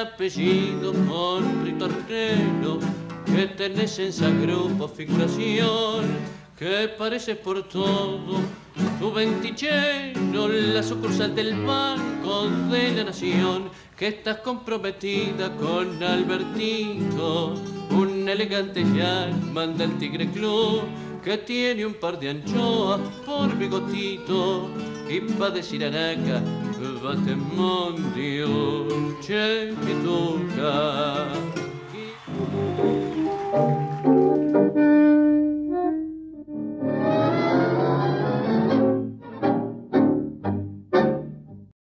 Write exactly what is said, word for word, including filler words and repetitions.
apellido Monri Tornero, que tenés en esa grupo figuración, que pareces por todo tu ventichero, la sucursal del Banco de la Nación, que estás comprometida con Albertito, un elegante llaman del Tigre Club, que tiene un par de anchoas por bigotito, y pa' decir anaca, Batemondio.